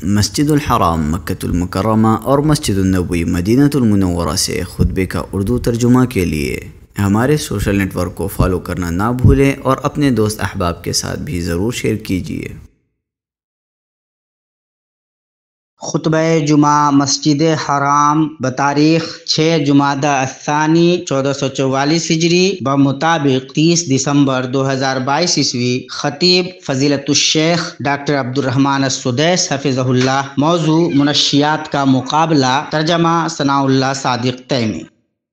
مسجد الحرام مکۃ المکرمہ اور مسجد النبوی مدینہ المنورہ سے خطبے کا اردو ترجمہ کے لیے ہمارے سوشل نیٹ ورک کو فالو کرنا نہ بھولیں اور اپنے دوست احباب کے ساتھ بھی ضرور شیئر کیجیے۔ خطبہ جمعہ مسجد حرام بتاریخ 6 جمادی الثانی 1444 ہجری بمطابق 30 دسمبر 2022 عیسوی۔ خطیب فضیلت الشیخ ڈاکٹر عبدالرحمن السدیس حفظہ اللہ۔ موضوع منشیات کا مقابلہ۔ ترجمہ ثناء اللہ صادق تیمی۔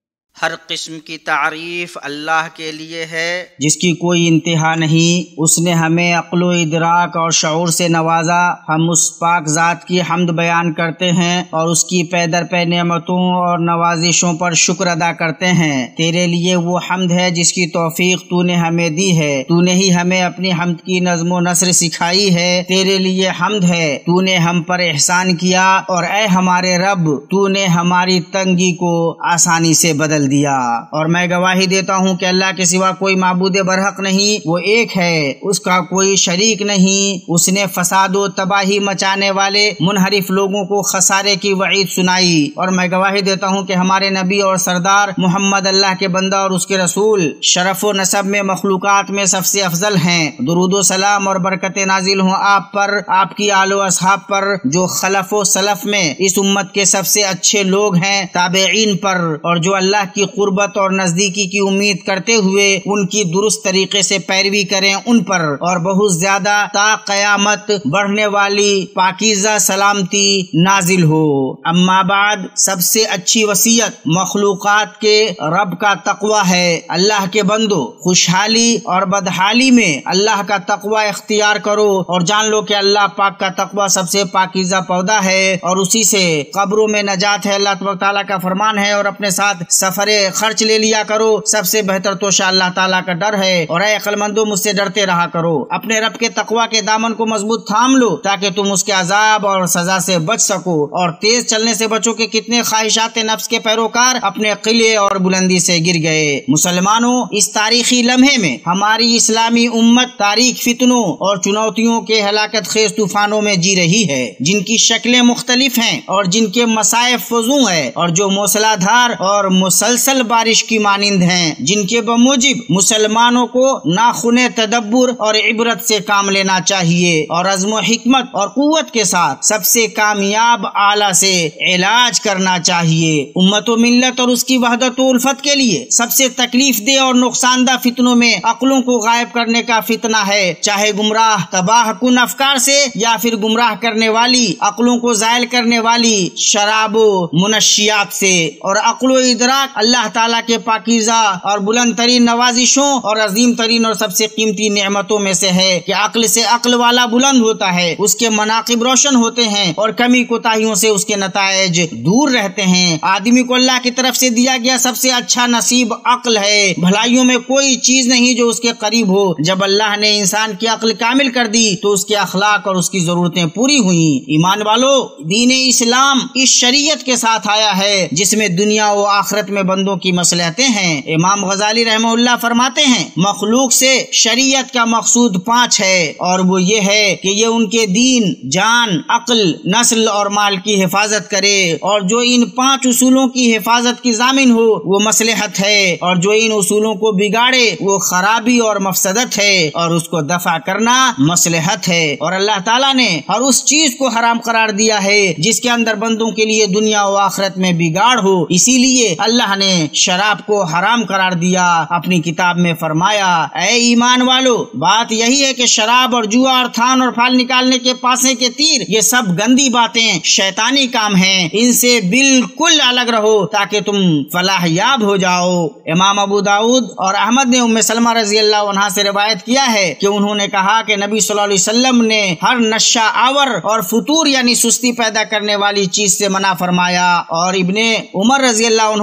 ہر قسم کی تعریف اللہ کے لیے ہے جس کی کوئی انتہا نہیں۔ اس نے ہمیں عقل و ادراک اور شعور سے نوازا۔ ہم اس پاک ذات کی حمد بیان کرتے ہیں اور اس کی پے در پے نعمتوں اور نوازشوں پر شکر ادا کرتے ہیں۔ تیرے لیے وہ حمد ہے جس کی توفیق تو نے ہمیں دی ہے۔ تو نے ہی ہمیں اپنی حمد کی نظم و نثر سکھائی ہے۔ تیرے لیے حمد ہے، تو نے ہم پر احسان کیا اور اے ہمارے رب تو نے ہماری تنگی کو آسانی سے بدل دیا۔ اور میں گواہی دیتا ہوں کہ اللہ کے سوا کوئی معبود برحق نہیں، وہ ایک ہے، اس کا کوئی شریک نہیں۔ اس نے فساد و تباہی مچانے والے منحرف لوگوں کو خسارے کی وعید سنائی۔ اور میں گواہی دیتا ہوں کہ ہمارے نبی اور سردار محمد اللہ کے بندہ اور اس کے رسول شرف و نسب میں مخلوقات میں سب سے افضل ہیں۔ درود و سلام اور برکت نازل ہوں آپ پر، آپ کی آل و اصحاب پر جو خلف و سلف میں اس امت کے سب سے اچھے لوگ ہیں، تابعین پر، اور جو اللہ کی قربت اور نزدیکی کی امید کرتے ہوئے ان کی درست طریقے سے پیروی کریں ان پر، اور بہت زیادہ تا قیامت بڑھنے والی پاکیزہ سلامتی نازل ہو۔ اما بعد، سب سے اچھی وصیت مخلوقات کے رب کا تقوی ہے۔ اللہ کے بندو، خوشحالی اور بدحالی میں اللہ کا تقوی اختیار کرو اور جان لو کہ اللہ پاک کا تقوی سب سے پاکیزہ پودا ہے اور اسی سے قبروں میں نجات ہے۔ اللہ تبارک تعالیٰ کا فرمان ہے، اور اپنے ساتھ سفر خرچ لے لیا کرو، سب سے بہتر توشہ اللہ تعالیٰ کا ڈر ہے، اور اے عقل مندو مجھ سے ڈرتے رہا کرو۔ اپنے رب کے تقوی کے دامن کو مضبوط تھام لو تاکہ تم اس کے عذاب اور سزا سے بچ سکو، اور تیز چلنے سے بچو کہ کتنے خواہشات نفس کے پیروکار اپنے قلعے اور بلندی سے گر گئے۔ مسلمانوں، اس تاریخی لمحے میں ہماری اسلامی امت تاریخ فتنوں اور چنوتیوں کے ہلاکت خیز طوفانوں میں جی رہی ہے، جن کی شکلیں مختلف ہیں اور جن کے مصائب فزوں ہیں، اور جو موسلا دھار اور مسلسل بارش کی مانند ہیں، جن کے بموجب مسلمانوں کو ناخن تدبر اور عبرت سے کام لینا چاہیے اور عزم و حکمت اور قوت کے ساتھ سب سے کامیاب آلہ سے علاج کرنا چاہیے۔ امت و ملت اور اس کی وحدت و الفت کے لیے سب سے تکلیف دہ اور نقصان دہ فتنوں میں عقلوں کو غائب کرنے کا فتنہ ہے، چاہے گمراہ تباہ کن افکار سے یا پھر گمراہ کرنے والی عقلوں کو زائل کرنے والی شراب و منشیات سے۔ اور عقل و ادراک اللہ تعالیٰ کے پاکیزہ اور بلند ترین نوازشوں اور عظیم ترین اور سب سے قیمتی نعمتوں میں سے ہے کہ عقل سے عقل والا بلند ہوتا ہے، اس کے مناقب روشن ہوتے ہیں اور کمی کوتاہیوں سے اس کے نتائج دور رہتے ہیں۔ آدمی کو اللہ کی طرف سے دیا گیا سب سے اچھا نصیب عقل ہے۔ بھلائیوں میں کوئی چیز نہیں جو اس کے قریب ہو۔ جب اللہ نے انسان کی عقل کامل کر دی تو اس کے اخلاق اور اس کی ضرورتیں پوری ہوئیں۔ ایمان والو، دین اسلام اس شریعت کے ساتھ آیا ہے جس میں دنیا و آخرت میں بندوں کی مصلحتیں ہیں۔ امام غزالی رحمہ اللہ فرماتے ہیں، مخلوق سے شریعت کا مقصود 5 ہے، اور وہ یہ ہے کہ یہ ان کے دین، جان، عقل، نسل اور مال کی حفاظت کرے، اور جو ان 5 اصولوں کی حفاظت کی ضامن ہو وہ مصلحت ہے، اور جو ان اصولوں کو بگاڑے وہ خرابی اور مفسدت ہے، اور اس کو دفع کرنا مصلحت ہے۔ اور اللہ تعالیٰ نے ہر اس چیز کو حرام قرار دیا ہے جس کے اندر بندوں کے لیے دنیا و آخرت میں بگاڑ ہو، اسی لیے اللہ نے شراب کو حرام قرار دیا۔ اپنی کتاب میں فرمایا، اے ایمان والو، بات یہی ہے کہ شراب اور جوا اور تھان اور پھال نکالنے کے پاسے کے تیر، یہ سب گندی باتیں، شیطانی کام ہیں، ان سے بالکل الگ رہو تاکہ تم فلاح یاب ہو جاؤ۔ امام ابو داؤد اور احمد نے ام سلمہ رضی اللہ عنہا سے روایت کیا ہے کہ انہوں نے کہا کہ نبی صلی اللہ علیہ وسلم نے ہر نشہ آور اور فطور یعنی سستی پیدا کرنے والی چیز سے منع فرمایا۔ اور ابن عمر رضی اللہ عنہ کی حدیث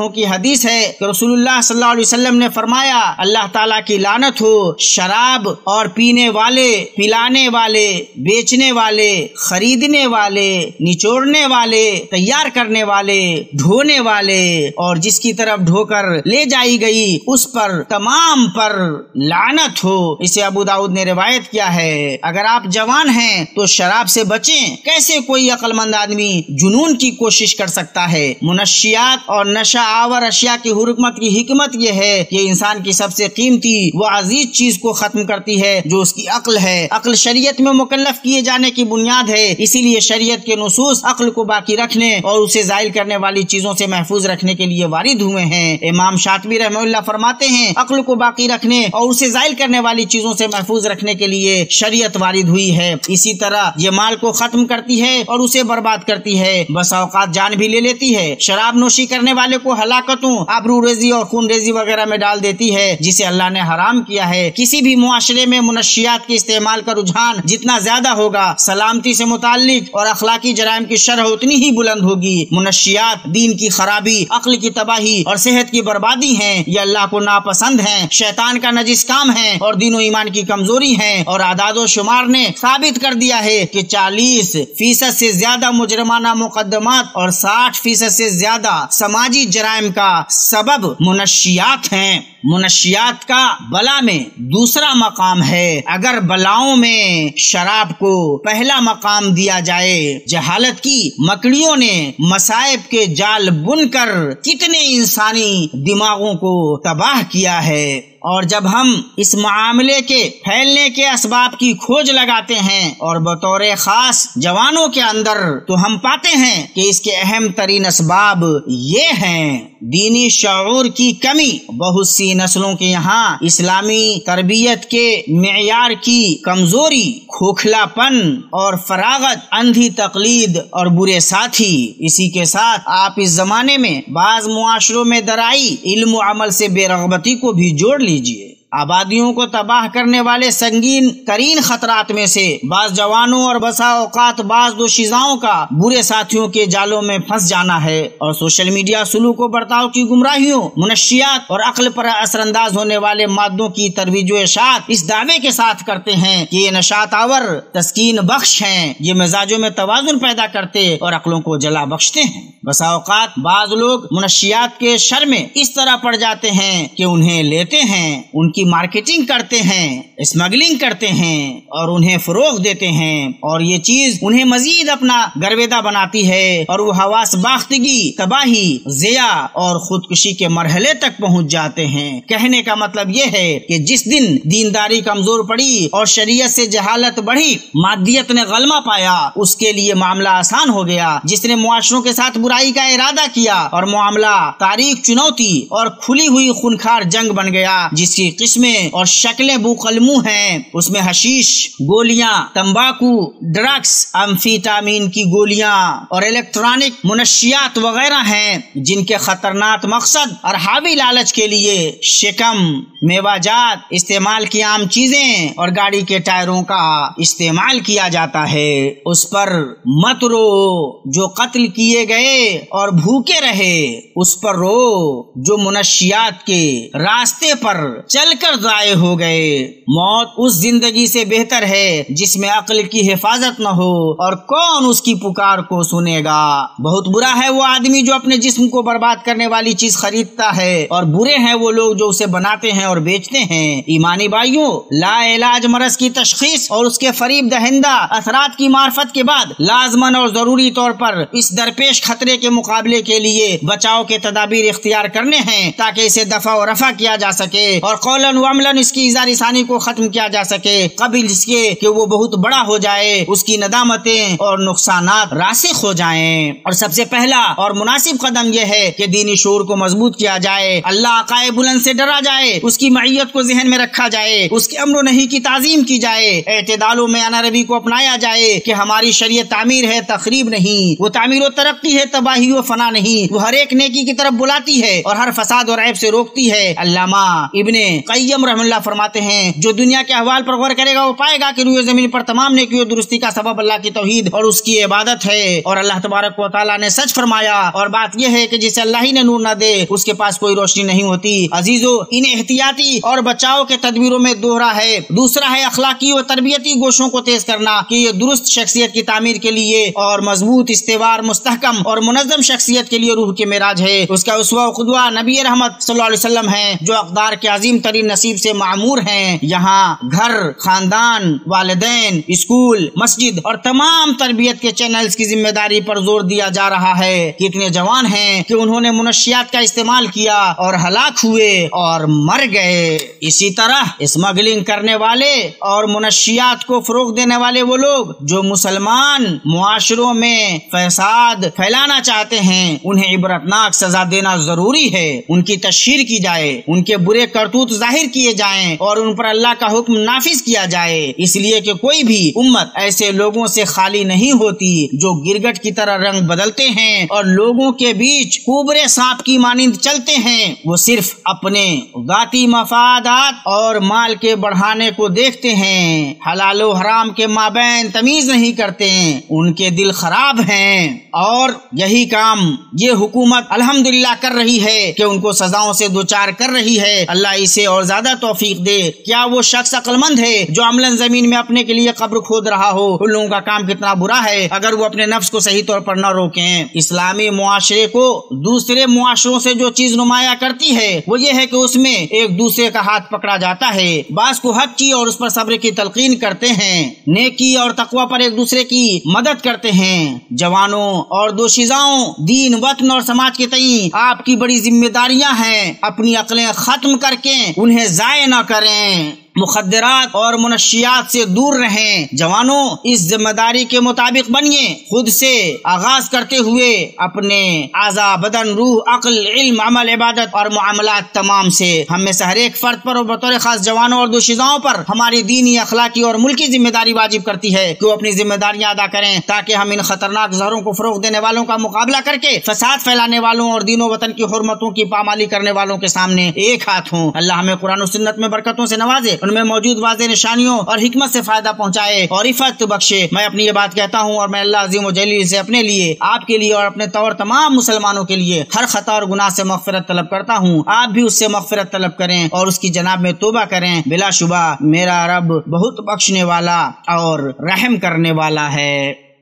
حدیث ہے کہ رسول اللہ صلی اللہ علیہ وسلم نے فرمایا اللہ تعالیٰ کی لعنت ہو شراب اور پینے والے، پلانے والے، بیچنے والے، خریدنے والے، نچوڑنے والے، تیار کرنے والے، ڈھونے والے اور جس کی طرف ڈھو کر لے جائی گئی اس پر تمام پر لعنت ہو۔ اسے ابو داؤد نے روایت کیا ہے۔ اگر آپ جوان ہیں تو شراب سے بچیں۔ کیسے کوئی عقل مند آدمی جنون کی کوشش کر سکتا ہے؟ منشیات اور نشہ آور اشیاء کی حکمت یہ ہے کہ انسان کی سب سے قیمتی وہ عزیز چیز کو ختم کرتی ہے جو اس کی عقل ہے۔ عقل شریعت میں مکلف کیے جانے کی بنیاد ہے، اسی لیے شریعت کے نصوص عقل کو باقی رکھنے اور اسے زائل کرنے والی چیزوں سے محفوظ رکھنے کے لیے وارد ہوئے ہیں۔ امام شاطبی رحمہ اللہ فرماتے ہیں عقل کو باقی رکھنے اور اسے زائل کرنے والی چیزوں سے محفوظ رکھنے کے لیے شریعت وارد ہوئی ہے۔ اسی طرح یہ مال کو ختم کرتی ہے اور اسے برباد کرتی ہے، بس اوقات جان بھی لے لیتی ہے۔ شراب نوشی کرنے والے کو ہلاکتوں، آبرو ریزی اور خون ریزی وغیرہ میں ڈال دیتی ہے جسے اللہ نے حرام کیا ہے۔ کسی بھی معاشرے میں منشیات کے استعمال کا رجحان جتنا زیادہ ہوگا، سلامتی سے متعلق اور اخلاقی جرائم کی شرح اتنی ہی بلند ہوگی۔ منشیات دین کی خرابی، عقل کی تباہی اور صحت کی بربادی ہیں، یہ اللہ کو ناپسند ہیں، شیطان کا نجس کام ہے اور دین و ایمان کی کمزوری ہیں۔ اور اعداد و شمار نے ثابت کر دیا ہے کہ 40% سے زیادہ مجرمانہ مقدمات اور 60% سے زیادہ سماجی جرائم کا سبب منشیات ہیں۔ منشیات کا بلا میں دوسرا مقام ہے۔ اگر بلاؤں میں شراب کو پہلا مقام دیا جائے، جہالت کی مکڑیوں نے مصائب کے جال بن کر کتنے انسانی دماغوں کو تباہ کیا ہے، اور جب ہم اس معاملے کے پھیلنے کے اسباب کی کھوج لگاتے ہیں اور بطور خاص جوانوں کے اندر، تو ہم پاتے ہیں کہ اس کے اہم ترین اسباب یہ ہیں: دینی شعور کی کمی، بہت سی نسلوں کے یہاں اسلامی تربیت کے معیار کی کمزوری، کھوکھلا پن اور فراغت، اندھی تقلید اور برے ساتھی۔ اسی کے ساتھ آپ اس زمانے میں بعض معاشروں میں درائی علم و عمل سے بے رغبتی کو بھی جوڑ لیجئے۔ آبادیوں کو تباہ کرنے والے سنگین ترین خطرات میں سے بعض جوانوں اور بسا اوقات بعض دوشیزاؤں کا برے ساتھیوں کے جالوں میں پھنس جانا ہے، اور سوشل میڈیا سلوک و برتاؤ کی گمراہیوں، منشیات اور عقل پر اثر انداز ہونے والے مادوں کی ترویج و اشاعت اس دعوے کے ساتھ کرتے ہیں کہ یہ نشاط آور تسکین بخش ہیں، یہ مزاجوں میں توازن پیدا کرتے اور عقلوں کو جلا بخشتے ہیں۔ بسا اوقات بعض لوگ منشیات کے شر میں اس طرح پڑ جاتے ہیں کہ انہیں لیتے ہیں، ان کی مارکیٹنگ کرتے ہیں، اسمگلنگ کرتے ہیں اور انہیں فروغ دیتے ہیں، اور یہ چیز انہیں مزید اپنا گرویدہ بناتی ہے اور وہ حواس باختگی، تباہی، ضیاع اور خودکشی کے مرحلے تک پہنچ جاتے ہیں۔ کہنے کا مطلب یہ ہے کہ جس دن دینداری کمزور پڑی اور شریعت سے جہالت بڑھی، مادیت نے غلبہ پایا، اس کے لیے معاملہ آسان ہو گیا۔ جس نے معاشروں کے ساتھ برائی کا ارادہ کیا اور معاملہ تاریخ چنوتی اور کھلی ہوئی خونخوار جنگ بن گیا، جس کی قسمیں اور شکلیں بوقلمو ہیں، اس میں حشیش، گولیاں، تمباکو، ڈرگس، امفیٹامین کی گولیاں اور الیکٹرانک منشیات وغیرہ ہیں، جن کے خطرناک مقصد اور حاوی لالچ کے لیے شکم، میوہ جات، استعمال کی عام چیزیں اور گاڑی کے ٹائروں کا استعمال کیا جاتا ہے۔ اس پر مت رو جو قتل کیے گئے اور بھوکے رہے، اس پر رو جو منشیات کے راستے پر چل کر ضائع ہو گئے۔ موت اس زندگی سے بہتر ہے جس میں عقل کی حفاظت نہ ہو، اور کون اس کی پکار کو سنے گا۔ بہت برا ہے وہ آدمی جو اپنے جسم کو برباد کرنے والی چیز خریدتا ہے، اور برے ہیں وہ لوگ جو اسے بناتے ہیں اور بیچتے ہیں۔ ایمانی بھائیوں، لا علاج مرض کی تشخیص اور اس کے فریب دہندہ اثرات کی معرفت کے بعد لازماً اور ضروری طور پر اس درپیش خطرے کے مقابلے کے لیے بچاؤ کے تدابیر اختیار کرنے ہیں، تاکہ اسے دفع و رفع کیا جا سکے اور قولاً و عملاً اس کی اظہار ثانی کو ختم کیا جا سکے، قبل اس کے کہ وہ بہت بڑا ہو جائے، اس کی ندامتیں اور نقصانات راسخ ہو جائیں۔ اور سب سے پہلا اور مناسب قدم یہ ہے کہ دینی شعور کو مضبوط کیا جائے، اللہ عقائد بلند سے ڈرا جائے، اس کی معیت کو ذہن میں رکھا جائے، اس کے امر و نہی کی تعظیم کی جائے، اعتدال و میانہ روی کو اپنایا جائے کہ ہماری شریعت تعمیر ہے، تخریب نہیں، وہ تعمیر و ترقی ہے، تباہی و فنا نہیں، وہ ہر ایک نیکی کی طرف بلاتی ہے اور ہر فساد اور عیب سے روکتی ہے۔ علامہ ابن قیم رحمہ اللہ فرماتے ہیں جو دنیا کے احوال پر غور کرے گا وہ پائے گا کہ روئے زمین پر تمام نیکی و درستی کا سبب اللہ کی توحید اور اس کی عبادت ہے، اور اللہ تبارک و تعالیٰ نے سچ فرمایا، اور بات یہ ہے کہ جسے اللہ ہی نے نور نہ دے اس کے پاس کوئی روشنی نہیں ہوتی۔ عزیزو، ان احتیاطی اور بچاؤ کے تدبیروں میں دوہرا ہے۔ دوسرا ہے اخلاقی و تربیتی گوشوں کو تیز کرنا کہ یہ درست شخصیت کی تعمیر کے لیے اور مضبوط استوار مستحکم اور منظم شخصیت کے لیے روح کے معراج ہے۔ اس کا اسوہ و قدوہ نبی رحمت صلی اللہ علیہ وسلم ہیں جو اقدار کے عظیم ترین نصیب سے معمور ہیں۔ یہاں گھر، خاندان، والدین، اسکول، مسجد اور تمام تربیت کے چینلز کی ذمہ داری پر زور دیا جا رہا ہے۔ کتنے جوان ہیں کہ انہوں نے منشیات کا استعمال کیا اور ہلاک ہوئے اور مر گئے۔ اسی طرح اسمگلنگ کرنے والے اور منشیات کو فروغ دینے والے وہ لوگ جو مسلمان معاشروں میں فساد پھیلانا چاہتے ہیں انہیں عبرتناک سزا دینا ضروری ہے۔ ان کی تشہیر کی جائے، ان کے برے کرتوت ظاہر کیے جائیں اور ان پر اللہ کا حکم نافذ کیا جائے، اس لیے کہ کوئی بھی امت ایسے لوگوں سے خالی نہیں ہوتی جو گرگٹ کی طرح رنگ بدلتے ہیں اور لوگوں کے بیچ کوبرے سانپ کی مانند چلتے ہیں۔ وہ صرف اپنے ذاتی مفادات اور مال کے بڑھانے کو دیکھتے ہیں، حلال و حرام کے مابین تمیز نہیں کرتے، ان کے دل خراب ہیں، اور یہی کام یہ حکومت الحمدللہ کر رہی ہے کہ ان کو سزاؤں سے دوچار کر رہی ہے۔ اللہ اسے اور زیادہ توفیق دے۔ کیا وہ شخص عقل مند ہے جو عملاً زمین میں اپنے کے لیے قبر کھود رہا ہو؟ ان لوگوں کا کام کتنا برا ہے اگر وہ اپنے نفس کو صحیح طور پر نہ روکیں۔ اسلامی معاشرے کو دوسرے معاشروں سے جو چیز نمایاں کرتی ہے وہ یہ ہے کہ اس میں ایک دوسرے کا ہاتھ پکڑا جاتا ہے، بعض کو حق کی اور اس پر صبر کی تلقین کرتے ہیں، نیکی اور تقوی پر ایک دوسرے کی مدد کرتے ہیں۔ جوانوں اور دوشیزاؤں، دین، وطن اور سماج کے تئیں آپ کی بڑی ذمہ داریاں ہیں، اپنی عقلیں ختم کر کے انہیں ضائع نہ کریں، مخدرات اور منشیات سے دور رہیں۔ جوانوں، اس ذمہ داری کے مطابق بنیے، خود سے آغاز کرتے ہوئے اپنے اعضاء، بدن، روح، عقل، علم، عمل، عبادت اور معاملات تمام سے۔ ہم میں سے ہر ایک فرد پر اور بطور خاص جوانوں اور دوشیزاؤں پر ہماری دینی، اخلاقی اور ملکی ذمہ داری واجب کرتی ہے کہ وہ اپنی ذمہ داریاں ادا کریں تاکہ ہم ان خطرناک زہروں کو فروغ دینے والوں کا مقابلہ کر کے فساد پھیلانے والوں اور دین و وطن کی حرمتوں کی پامالی کرنے والوں کے سامنے ایک ہاتھ ہوں۔ اللہ ہمیں قرآن و سنت میں برکتوں سے نوازے، ان میں موجود واضح نشانیوں اور حکمت سے فائدہ پہنچائے اور عفت بخشے۔ میں اپنی یہ بات کہتا ہوں اور میں اللہ عظیم و جلیل سے اپنے لیے، آپ کے لیے اور اپنے طور تمام مسلمانوں کے لیے ہر خطا اور گناہ سے مغفرت طلب کرتا ہوں۔ آپ بھی اس سے مغفرت طلب کریں اور اس کی جناب میں توبہ کریں۔ بلا شبہ میرا رب بہت بخشنے والا اور رحم کرنے والا ہے۔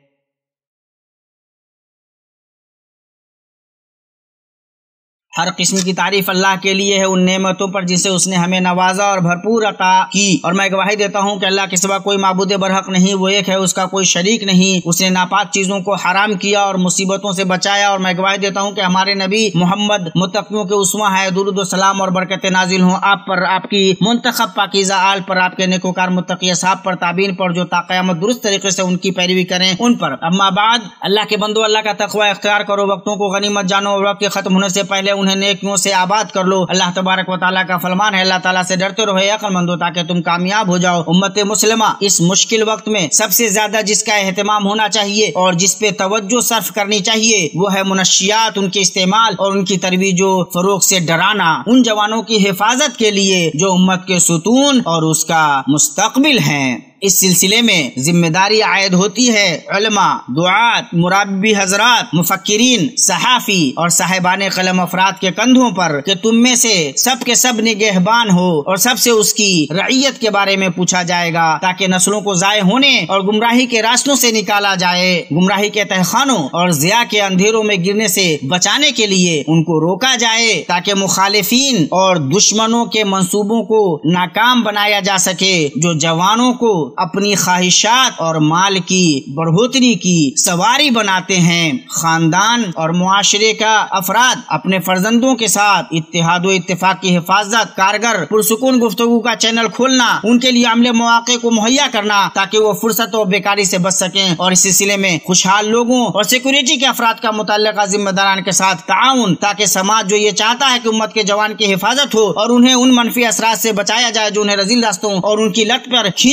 ہر قسم کی تعریف اللہ کے لیے ہے ان نعمتوں پر جن سے اس نے ہمیں نوازا اور بھرپور عطا کی، اور میں گواہی دیتا ہوں کہ اللہ کے سوا کوئی معبود برحق نہیں، وہ ایک ہے، اس کا کوئی شریک نہیں۔ اس نے ناپاک چیزوں کو حرام کیا اور مصیبتوں سے بچایا، اور میں گواہی دیتا ہوں کہ ہمارے نبی محمد متقیوں کے اسوہ ہے۔ درود و سلام اور برکت نازل ہوں آپ پر، آپ کی منتخب پاکیزہ آل پر، آپ کے نیکوکار متقی اصحاب پر، تابعین پر جو تا قیامت درست طریقے سے ان کی پیروی کریں ان پر۔ اما بعد، اللہ کے بندو، اللہ کا تقوی اختیار کرو، وقتوں کو غنیمت جانو اور وقت کے ختم ہونے سے پہلے انہیں نیکیوں سے آباد کر لو۔ اللہ تبارک و تعالیٰ کا فرمان ہے، اللہ تعالیٰ سے ڈرتے رہو عقل مندو تاکہ تم کامیاب ہو جاؤ۔ امت مسلمہ اس مشکل وقت میں سب سے زیادہ جس کا اہتمام ہونا چاہیے اور جس پہ توجہ صرف کرنی چاہیے وہ ہے منشیات، ان کے استعمال اور ان کی ترویج و فروغ سے ڈرانا، ان جوانوں کی حفاظت کے لیے جو امت کے ستون اور اس کا مستقبل ہیں۔ اس سلسلے میں ذمہ داری عائد ہوتی ہے علماء، دعات، مربی حضرات، مفکرین، صحافی اور صاحبان قلم افراد کے کندھوں پر کہ تم میں سے سب کے سب نگہبان ہو اور سب سے اس کی رعیت کے بارے میں پوچھا جائے گا تاکہ نسلوں کو ضائع ہونے اور گمراہی کے راستوں سے نکالا جائے، گمراہی کے تہخانوں اور ضیاء کے اندھیروں میں گرنے سے بچانے کے لیے ان کو روکا جائے تاکہ مخالفین اور دشمنوں کے منصوبوں کو ناکام بنایا جا سکے جو جوانوں کو اپنی خواہشات اور مال کی بڑھوتری کی سواری بناتے ہیں۔ خاندان اور معاشرے کا افراد اپنے فرزندوں کے ساتھ اتحاد و اتفاق کی حفاظت، کارگر پرسکون گفتگو کا چینل کھولنا، ان کے لیے عمل مواقع کو مہیا کرنا تاکہ وہ فرصت و بیکاری سے بچ سکیں، اور اس سلسلے میں خوشحال لوگوں اور سیکورٹی کے افراد کا متعلقہ ذمہ داران کے ساتھ تعاون تاکہ سماج جو یہ چاہتا ہے کہ امت کے جوان کی حفاظت ہو اور انہیں ان منفی اثرات سے بچایا جائے جو انہیں رذیل راستوں اور ان کی لت پر کھینچ سکتی ہیں،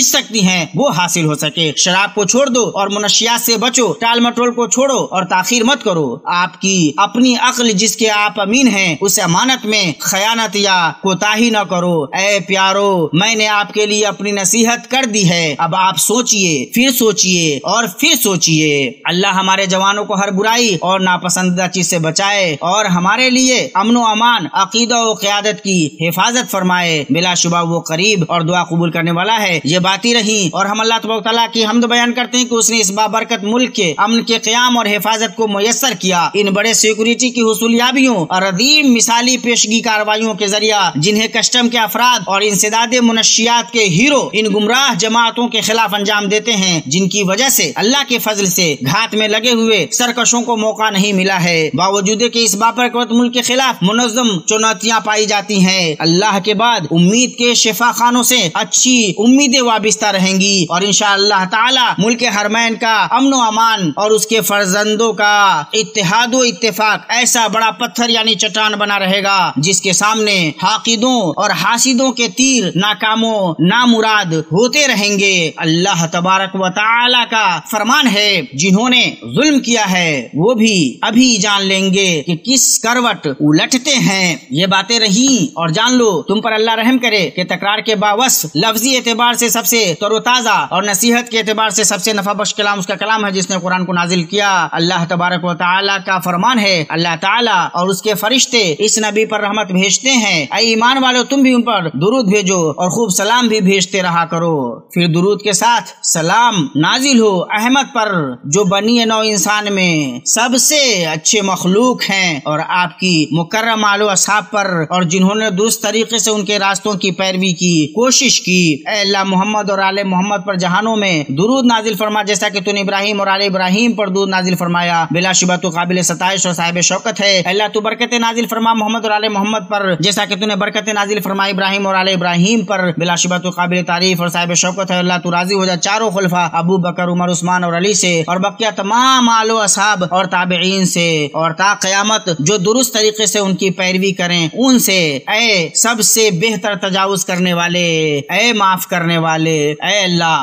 ہیں وہ حاصل ہو سکے۔ شراب کو چھوڑ دو اور منشیات سے بچو، ٹال مٹول کو چھوڑو اور تاخیر مت کرو۔ آپ کی اپنی عقل جس کے آپ امین ہیں اس امانت میں خیانت یا کوتاہی نہ کرو۔ اے پیارو، میں نے آپ کے لیے اپنی نصیحت کر دی ہے، اب آپ سوچئے، پھر سوچئے اور پھر سوچئے۔ اللہ ہمارے جوانوں کو ہر برائی اور ناپسندیدہ چیز سے بچائے اور ہمارے لیے امن و امان، عقیدہ و قیادت کی حفاظت فرمائے۔ بلا شبہ وہ قریب اور دعا قبول کرنے والا ہے۔ یہ باتیں رہیں اور ہم اللہ تبارک تعالیٰ کی حمد بیان کرتے ہیں کہ اس نے اس بابرکت ملک کے امن کے قیام اور حفاظت کو میسر کیا۔ ان بڑے سیکورٹی کی حصولیابیوں اور عظیم مثالی پیشگی کارروائیوں کے ذریعہ جنہیں کسٹم کے افراد اور انسداد منشیات کے ہیرو ان گمراہ جماعتوں کے خلاف انجام دیتے ہیں، جن کی وجہ سے اللہ کے فضل سے گھات میں لگے ہوئے سرکشوں کو موقع نہیں ملا ہے، باوجود کہ اس بابرکت ملک کے خلاف منظم چنوتیاں پائی جاتی ہیں، اللہ کے بعد امید کے شفا خانوں سے اچھی امیدیں وابستہ رہیں گی اور انشاءاللہ تعالی ملک حرمین کا امن و امان اور اس کے فرزندوں کا اتحاد و اتفاق ایسا بڑا پتھر یعنی چٹان بنا رہے گا جس کے سامنے حاقدوں اور حاسدوں کے تیر ناکام و نامراد ہوتے رہیں گے۔ اللہ تبارک و تعالی کا فرمان ہے، جنہوں نے ظلم کیا ہے وہ بھی ابھی جان لیں گے کہ کس کروٹ الٹتے ہیں۔ یہ باتیں رہیں اور جان لو تم پر اللہ رحم کرے کہ تکرار کے باوصف لفظی اعتبار سے سب سے تر و تازہ اور نصیحت کے اعتبار سے سب سے نفع بخش کلام اس کا کلام ہے جس نے قرآن کو نازل کیا۔ اللہ تبارک و تعالی کا فرمان ہے، اللہ تعالی اور اس کے فرشتے اس نبی پر رحمت بھیجتے ہیں، اے ایمان والو تم بھی ان پر درود بھیجو اور خوب سلام بھی بھیجتے رہا کرو۔ پھر درود کے ساتھ سلام نازل ہو احمد پر جو بنی نوع انسان میں سب سے اچھے مخلوق ہیں، اور آپ کی مکرم آل و اصحاب پر اور جنہوں نے درست طریقے سے ان کے راستوں کی پیروی کی کوشش کی۔ اے اللہ محمد اور آل محمد پر جہانوں میں درود نازل فرما جیسا کہ تو نے ابراہیم اور آل ابراہیم پر درود نازل فرمایا۔ بلا شبہ تو قابل ستائش اور صاحب شوکت ہے۔ اللہ تو برکت نازل فرما محمد اور آل محمد پر جیسا کہ تو نے برکت نازل فرمائی ابراہیم اور آل ابراہیم پر۔ بلا شبہ تو قابل تعریف اور صاحب شوکت ہے۔ اللہ تو راضی ہو جا چاروں خلفاء ابو بکر، عمر، عثمان اور علی سے اور بقیہ تمام آل و اصحاب اور تابعین سے، اور تا قیامت جو درست طریقے سے ان کی پیروی کریں ان سے۔ اے سب سے بہتر تجاوز کرنے والے، اے معاف کرنے والے، اے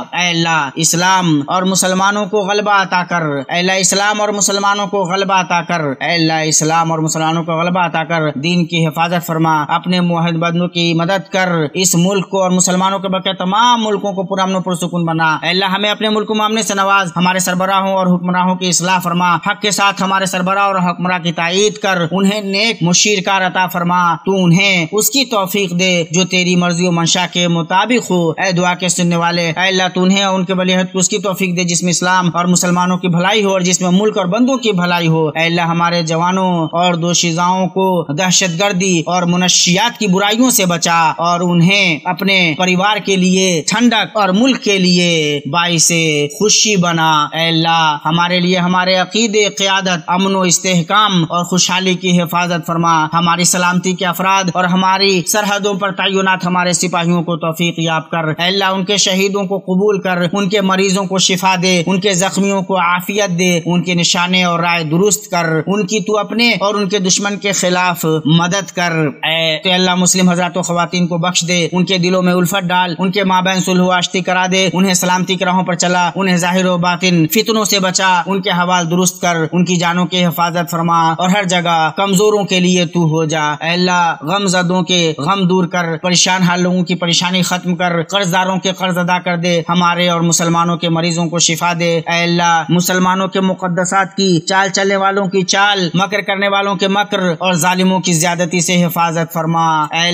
اللہ اسلام اور مسلمانوں کو غلبہ عطا کر، اے اللہ اسلام اور مسلمانوں کو غلبہ عطا کر، اے اللہ اسلام اور مسلمانوں کو غلبہ عطا کر، دین کی حفاظت فرما، اپنے موحد بندوں کی مدد کر، اس ملک کو اور مسلمانوں کے بقیہ تمام ملکوں کو پرامن و پرسکون بنا۔ اے اللہ ہمیں اپنے ملک معاملے سے نواز، ہمارے سربراہوں اور حکمراہوں کی اصلاح فرما، حق کے ساتھ ہمارے سربراہ اور حکمراں کی تائید کر، انہیں نیک مشیر کار عطا فرما، تو انہیں اس کی توفیق دے جو تیری مرضی و منشا کے مطابق ہو۔ اے دعا کے سننے والے، اے اللہ تو انہیں اور ان کے ولی عہد کو اس کی توفیق دے جس میں اسلام اور مسلمانوں کی بھلائی ہو اور جس میں ملک اور بندوں کی بھلائی ہو۔ اے اللہ ہمارے جوانوں اور دوشیزاؤں کو دہشت گردی اور منشیات کی برائیوں سے بچا اور انہیں اپنے پریوار کے لیے ٹھنڈک اور ملک کے لیے باعث خوشی بنا۔ اے اللہ ہمارے لیے ہمارے عقیدے، قیادت، امن و استحکام اور خوشحالی کی حفاظت فرما، ہماری سلامتی کے افراد اور ہماری سرحدوں پر تعینات ہمارے سپاہیوں کو توفیق یاب کر۔ اے اللہ ان کے شہیدوں کو قبول کر، ان کے مریضوں کو شفا دے، ان کے زخمیوں کو عافیت دے، ان کے نشانے اور رائے درست کر، ان کی تو اپنے اور ان کے دشمن کے خلاف مدد کر۔ اے اللہ مسلم حضرات و خواتین کو بخش دے، ان کے دلوں میں الفت ڈال، ان کے مابین صلح و آشتی کرا دے، انہیں سلامتی کی راہوں پر چلا، انہیں ظاہر و باطن فتنوں سے بچا، ان کے حوال درست کر، ان کی جانوں کی حفاظت فرما اور ہر جگہ کمزوروں کے لیے تو ہو جا۔ اے اللہ غم زدوں کے غم دور کر، پریشان حال لوگوں کی پریشانی ختم کر، قرض داروں کے قرض ادا کر دے، ہمارے اور مسلمانوں کے مریضوں کو شفا دے۔ اے اللہ مسلمانوں کے مقدسات کی چال چلنے والوں کی چال، مکر کرنے والوں کے مکر اور ظالموں کی زیادتی سے حفاظت فرما۔ اے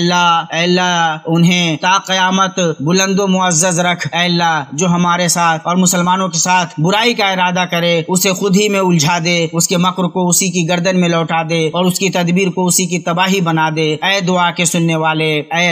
اللہ انہیں تا قیامت بلند و معزز رکھ۔ اے اللہ جو ہمارے ساتھ اور مسلمانوں کے ساتھ برائی کا ارادہ کرے اسے خود ہی میں الجھا دے، اس کے مکر کو اسی کی گردن میں لوٹا دے اور اس کی تدبیر کو اسی کی تباہی بنا دے۔ اے دعا کے سننے والے، اے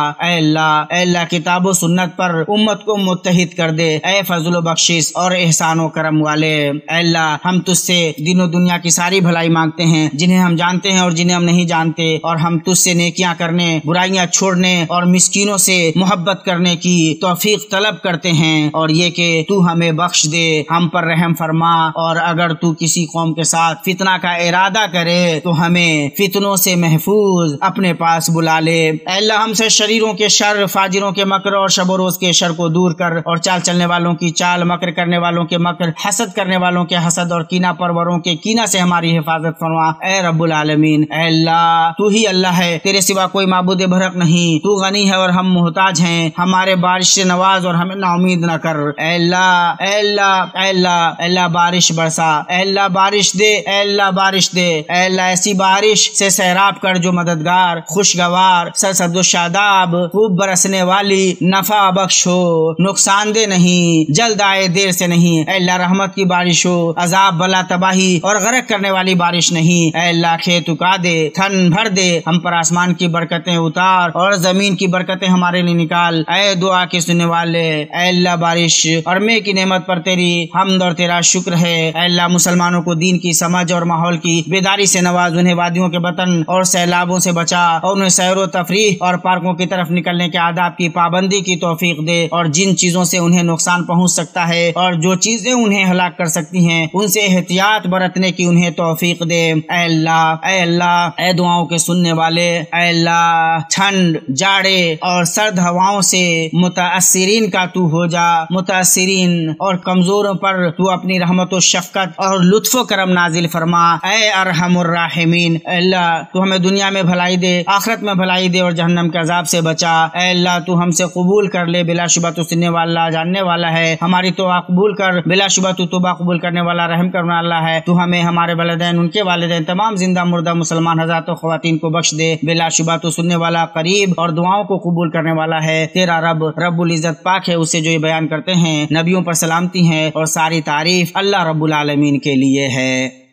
اللہ کتاب و سنت پر امت کو متحد کر دے۔ اے فضل و بخشش اور احسان و کرم والے، اے اللہ ہم تجھ سے دین و دنیا کی ساری بھلائی مانگتے ہیں، جنہیں ہم جانتے ہیں اور جنہیں ہم نہیں جانتے، اور ہم تجھ سے نیکیاں کرنے، برائیاں چھوڑنے اور مسکینوں سے محبت کرنے کی توفیق طلب کرتے ہیں، اور یہ کہ تو ہمیں بخش دے، ہم پر رحم فرما، اور اگر تو کسی قوم کے ساتھ فتنہ کا ارادہ کرے تو ہمیں فتنوں سے محفوظ اپنے پاس بلا لے۔ اے اللہ ہم سے شریروں کے شر، فاجروں کے مکر اور شب و روز کے شر کو دور کر اور چال چلنے والوں کی چال، مکر کرنے والوں کے مکر، حسد کرنے والوں کے حسد اور کینہ پروروں کے کینہ سے ہماری حفاظت فرما اے رب العالمین۔ اے اللہ تو ہی اللہ ہے، تیرے سوا کوئی معبود برحق نہیں، تو غنی ہے اور ہم محتاج ہیں، ہمارے بارش سے نواز اور ہمیں نا امید نہ کر۔ اے اللہ اے اللہ اے اللہ اے اللہ بارش برسا، اے اللہ بارش دے، اے اللہ بارش دے، اے اللہ ایسی بارش سے سیراب کر جو مددگار، خوشگوار، سرسبز و شاداب، خوب برسنے والی، نفع بخش ہو، نقصان دہ نہیں، جلد آئے دیر سے نہیں۔ اے اللہ رحمت کی بارش ہو، عذاب بلا تباہی اور غرق کرنے والی بارش نہیں۔ اے اللہ کھیت اگا دے، تھن بھر دے، ہم پر آسمان کی برکتیں اتار اور زمین کی برکتیں ہمارے لیے نکال۔ اے دعا کے سننے والے، اے اللہ بارش اور میں کی نعمت پر تیری حمد اور تیرا شکر ہے۔ اے اللہ مسلمانوں کو دین کی سمجھ اور ماحول کی بیداری سے نواز، انہیں وادیوں کے بطن اور سیلابوں سے بچا اور انہیں سیر و تفریح اور پارکوں کی طرف نکلنے کے آداب کی پابندی کی توفیق دے، اور جن چیزوں سے انہیں نقصان پہنچ سکتا ہے اور جو چیزیں انہیں ہلاک کر سکتی ہیں ان سے احتیاط برتنے کی انہیں توفیق دے۔ اے اللہ اے اللہ اے دعاؤں کے سننے والے، اے اللہ ٹھنڈ، جاڑے اور سرد ہواؤں سے متاثرین کا تو ہو جا، متاثرین اور کمزوروں پر تو اپنی رحمت و شفقت اور لطف و کرم نازل فرما اے ارحم الراحمین۔ اے اللہ تو ہمیں دنیا میں بھلائی دے، آخرت میں بھلائی دے اور جہنم کے عذاب سے بچا۔ اے اللہ تو ہم سے قبول کر لے، بلا شبہ تو سننے والا جاننے والا ہے، ہماری توبہ قبول کر، بلا شبہ تو توبہ قبول کرنے والا رحم کرنے والا ہے۔ تو ہمیں، ہمارے والدین، ان کے والدین، تمام زندہ مردہ مسلمان حضرات و خواتین کو بخش دے، بلا شبہ تو سننے والا، قریب اور دعاؤں کو قبول کرنے والا ہے۔ تیرا رب رب العزت پاک ہے اس سے جو یہ بیان کرتے ہیں، نبیوں پر سلامتی ہے اور ساری تعریف اللہ رب العالمین کے لیے ہے۔